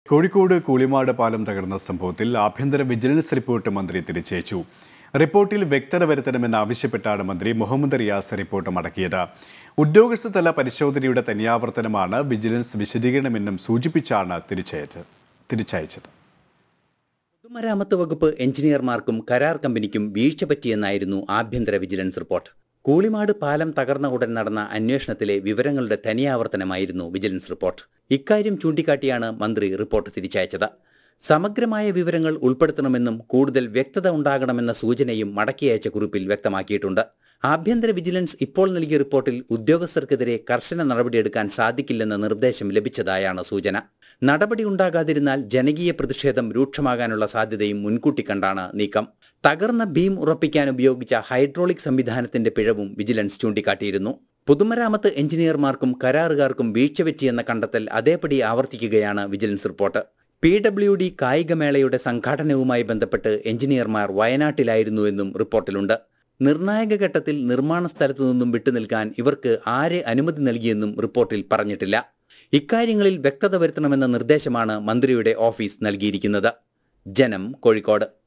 കോഴിക്കോട് കൂളിമാട് പാലം തകർന്ന സംഭവത്തിൽ ആഭ്യന്തര വിജിലൻസ് റിപ്പോർട്ട് മന്ത്രി തിരിച്ചയച്ചു. റിപ്പോർട്ടിൽ വ്യക്തത വരുത്തണമെന്നാവശ്യപ്പെട്ടാണ് മന്ത്രി മുഹമ്മദ് റിയാസ് റിപ്പോർട്ട് മടക്കിയത്. ഉദ്യോഗസ്ഥതല പരിശോധനയുടെ തനിയാവർത്തനമാണ് വിജിലൻസ് വിശദീകരണമെന്നും സൂചിപ്പിച്ചാണ് തിരിച്ചയച്ചത്. പൊതുമരാമത്ത് വകുപ്പ് എഞ്ചിനീയർമാർക്കും കരാർ കമ്പനിക്കും വീഴ്ച പറ്റിയെന്നായിരുന്നു ആഭ്യന്തര വിജിലൻസ് റിപ്പോർട്ട്. കൂളിമാട് പാലം തകർന്ന ഉടൻ നടന്ന അന്വേഷണത്തിലെ വിവരങ്ങളുടെ തനിയാവർത്തനമായിരുന്നു വിജിലൻസ് റിപ്പോർട്ട്. ഇക്കാര്യം ചൂണ്ടിക്കാട്ടിയാണ് മന്ത്രി റിപ്പോർട്ട് തിരിച്ചയച്ചത്. സമഗ്രമായ വിവരങ്ങൾ ഉൾപ്പെടുത്തണമെന്നും കൂടുതൽ വ്യക്തത ഉണ്ടാകണമെന്ന സൂചനയും മടക്കിയയച്ച കുറിപ്പിൽ വ്യക്തമാക്കിയിട്ടുണ്ട്. ആഭ്യന്തര വിജിലൻസ് ഇപ്പോൾ നൽകിയ റിപ്പോർട്ടിൽ ഉദ്യോഗസ്ഥർക്കെതിരെ കർശന നടപടിയെടുക്കാൻ സാധിക്കില്ലെന്ന നിർദ്ദേശം ലഭിച്ചതായാണ് സൂചന. നടപടി ഉണ്ടാകാതിരുന്നാൽ ജനകീയ പ്രതിഷേധം രൂക്ഷമാകാനുള്ള സാധ്യതയും മുൻകൂട്ടി കണ്ടാണ് നീക്കം. തകർന്ന ബീം ഉറപ്പിക്കാൻ ഉപയോഗിച്ച ഹൈഡ്രോളിക് സംവിധാനത്തിന്റെ പിഴവും വിജിലൻസ് ചൂണ്ടിക്കാട്ടിയിരുന്നു. പൊതുമരാമത്ത് എഞ്ചിനീയർമാർക്കും കരാറുകാർക്കും വീഴ്ച പറ്റിയെന്ന കണ്ടെത്തൽ അതേപടി ആവർത്തിക്കുകയാണ് വിജിലൻസ് റിപ്പോർട്ട്. PWD കായികമേളയുടെ സംഘാടനവുമായി ബന്ധപ്പെട്ട് എഞ്ചിനീയർമാർ വയനാട്ടിലായിരുന്നുവെന്നും റിപ്പോർട്ടിലുണ്ട്. നിർണായക ഘട്ടത്തിൽ നിർമ്മാണ സ്ഥലത്തു നിന്നും വിട്ടുനിൽക്കാൻ ഇവർക്ക് ആരെ അനുമതി നൽകിയെന്നും റിപ്പോർട്ടിൽ പറഞ്ഞിട്ടില്ല. ഇക്കാര്യങ്ങളിൽ വ്യക്തത വരുത്തണമെന്ന നിർദ്ദേശമാണ് മന്ത്രിയുടെ ഓഫീസ് നൽകിയിരിക്കുന്നത്. ജനം, കോഴിക്കോട്.